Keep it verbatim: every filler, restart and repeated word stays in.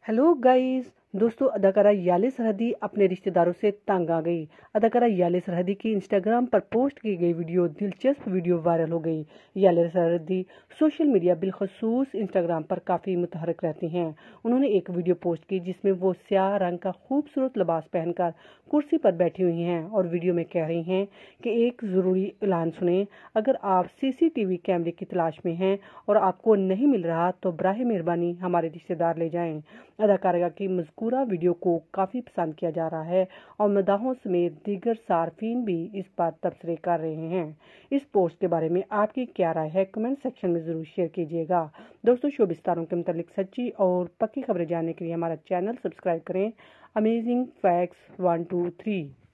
Hello guys. दोस्तों, अदाकारा Yale सरहदी अपने रिश्तेदारों से तंग आ गई। अदाकारा याले सरहदी की इंस्टाग्राम पर पोस्ट की गई वीडियो दिलचस्प वीडियो वायरल हो गई। याले सरहदी सोशल मीडिया बिलखसूस इंस्टाग्राम पर काफ़ी मुतहरक रहती हैं। उन्होंने एक वीडियो पोस्ट की जिसमें वो स्याह रंग का खूबसूरत लिबास पहनकर कुर्सी पर बैठी हुई हैं और वीडियो में कह रही हैं कि एक ज़रूरी ऐलान सुने। अगर आप सीसीटीवी कैमरे की तलाश में हैं और आपको नहीं मिल रहा तो बराह मेहरबानी हमारे रिश्तेदार ले जाएं। अदाकारा की मज़कूरा वीडियो को काफ़ी पसंद किया जा रहा है और मदाहों समेत दीगर सार्फिन भी इस पर तबसरे कर रहे हैं। इस पोस्ट के बारे में आपकी क्या राय है, कमेंट सेक्शन में ज़रूर शेयर कीजिएगा। दोस्तों, शो विस्तारों के मुतालिक सच्ची और पक्की खबरें जानने के लिए हमारा चैनल सब्सक्राइब करें। Amazing facts one two three.